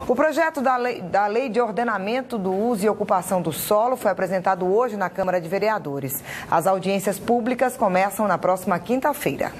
O projeto da lei de ordenamento do uso e ocupação do solo foi apresentado hoje na Câmara de Vereadores. As audiências públicas começam na próxima quinta-feira.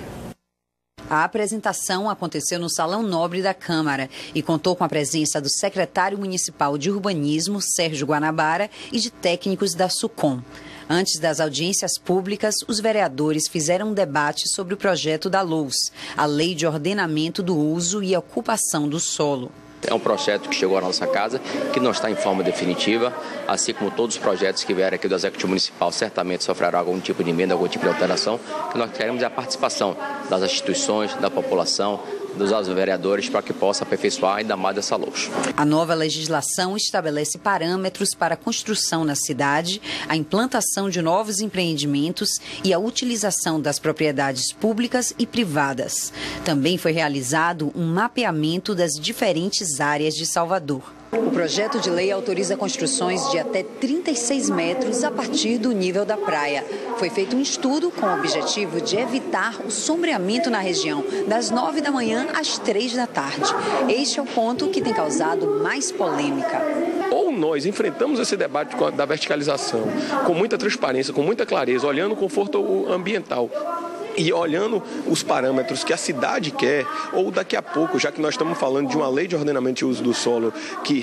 A apresentação aconteceu no Salão Nobre da Câmara e contou com a presença do secretário municipal de Urbanismo, Sérgio Guanabara, e de técnicos da SUCOM. Antes das audiências públicas, os vereadores fizeram um debate sobre o projeto da LOUS, a Lei de Ordenamento do Uso e Ocupação do Solo. É um projeto que chegou à nossa casa, que não está em forma definitiva, assim como todos os projetos que vieram aqui do Executivo Municipal certamente sofrerão algum tipo de emenda, algum tipo de alteração. O que nós queremos é a participação das instituições, da população, dos vereadores, para que possa aperfeiçoar ainda mais essa LOUS. A nova legislação estabelece parâmetros para a construção na cidade, a implantação de novos empreendimentos e a utilização das propriedades públicas e privadas. Também foi realizado um mapeamento das diferentes áreas de Salvador. O projeto de lei autoriza construções de até 36 metros a partir do nível da praia. Foi feito um estudo com o objetivo de evitar o sombreamento na região, das 9 da manhã às 3 da tarde. Este é o ponto que tem causado mais polêmica. Ou nós enfrentamos esse debate da verticalização com muita transparência, com muita clareza, olhando o conforto ambiental e olhando os parâmetros que a cidade quer, ou daqui a pouco, já que nós estamos falando de uma lei de ordenamento e uso do solo que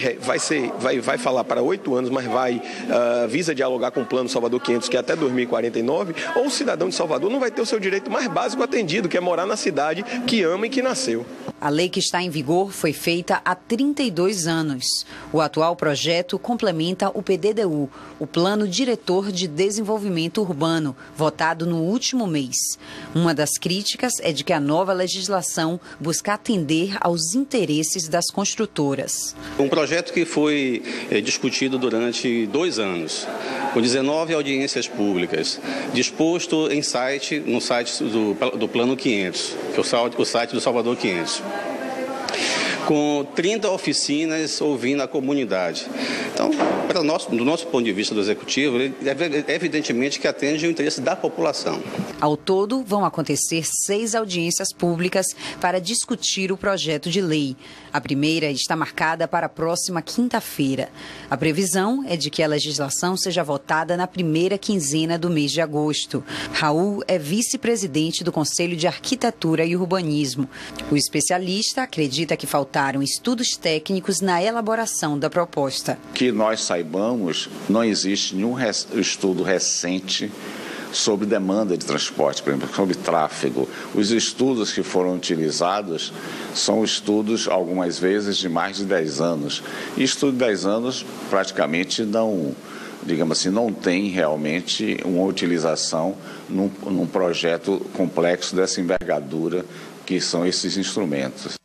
vai falar para 8 anos, mas visa dialogar com o Plano Salvador 500, que é até 2049, ou o cidadão de Salvador não vai ter o seu direito mais básico atendido, que é morar na cidade que ama e que nasceu. A lei que está em vigor foi feita há 32 anos. O atual projeto complementa o PDDU, o Plano Diretor de Desenvolvimento Urbano, votado no último mês. Uma das críticas é de que a nova legislação busca atender aos interesses das construtoras. Um projeto que foi discutido durante 2 anos, com 19 audiências públicas, disposto no site do Plano 500, que é o site do Salvador 500. Com 30 oficinas ouvindo a comunidade. Então, do nosso ponto de vista do Executivo, evidentemente que atende o interesse da população. Ao todo, vão acontecer 6 audiências públicas para discutir o projeto de lei. A primeira está marcada para a próxima quinta-feira. A previsão é de que a legislação seja votada na primeira quinzena do mês de agosto. Raul é vice-presidente do Conselho de Arquitetura e Urbanismo. O especialista acredita que faltaram estudos técnicos na elaboração da proposta. Que nós saibamos, não existe nenhum estudo recente sobre demanda de transporte, por exemplo, sobre tráfego. Os estudos que foram utilizados são estudos, algumas vezes, de mais de 10 anos. E estudo de 10 anos praticamente não, digamos assim, não tem realmente uma utilização num projeto complexo dessa envergadura que são esses instrumentos.